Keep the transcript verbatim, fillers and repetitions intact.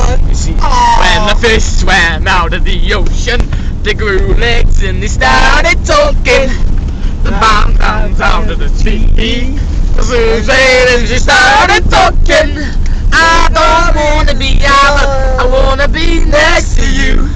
You see, when the fish swam out of the ocean, they grew legs and they started talking. The bomb comes out of the sea. And she started talking. I don't wanna be out, I wanna be next to you.